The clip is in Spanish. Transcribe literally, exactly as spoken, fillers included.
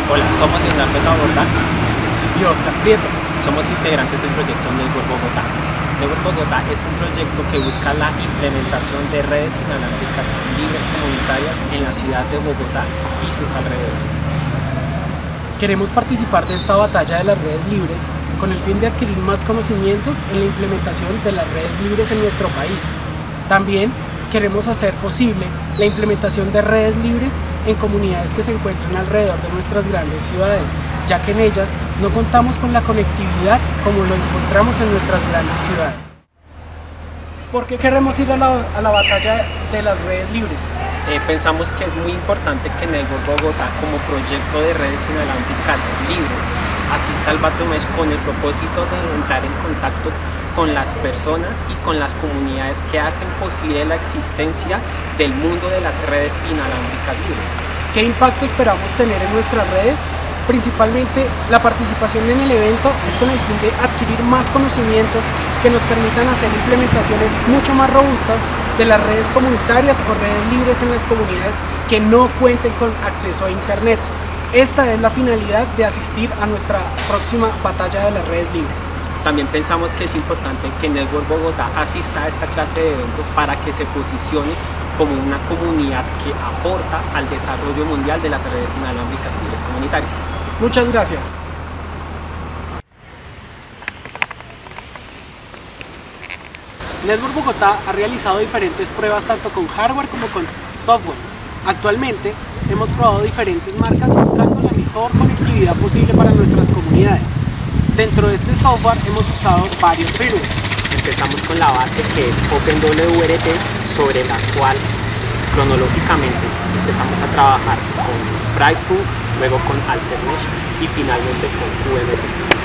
Hola, somos Leonardo Taborda y Oscar Prieto. Somos integrantes del proyecto Network Bogotá. Network Bogotá es un proyecto que busca la implementación de redes inalámbricas libres comunitarias en la ciudad de Bogotá y sus alrededores. Queremos participar de esta batalla de las redes libres con el fin de adquirir más conocimientos en la implementación de las redes libres en nuestro país. También queremos hacer posible la implementación de redes libres en comunidades que se encuentran alrededor de nuestras grandes ciudades, ya que en ellas no contamos con la conectividad como lo encontramos en nuestras grandes ciudades. ¿Por qué queremos ir a la, a la batalla de las redes libres? Eh, pensamos que es muy importante que Network Bogotá, como proyecto de redes inalámbricas libres, asista al Badlumesh con el propósito de entrar en contacto con las personas y con las comunidades que hacen posible la existencia del mundo de las redes inalámbricas libres. ¿Qué impacto esperamos tener en nuestras redes? Principalmente, la participación en el evento es con el fin de adquirir más conocimientos que nos permitan hacer implementaciones mucho más robustas de las redes comunitarias o redes libres en las comunidades que no cuenten con acceso a Internet. Esta es la finalidad de asistir a nuestra próxima batalla de las redes libres. También pensamos que es importante que Network Bogotá asista a esta clase de eventos para que se posicione como una comunidad que aporta al desarrollo mundial de las redes inalámbricas libres comunitarias. Muchas gracias. Network Bogotá ha realizado diferentes pruebas tanto con hardware como con software. Actualmente hemos probado diferentes marcas buscando la mejor conectividad posible para nuestras comunidades. Dentro de este software hemos usado varios firmware. Empezamos con la base que es OpenWRT, sobre la cual cronológicamente empezamos a trabajar con Frightful, luego con Altermesh y finalmente con Q M P.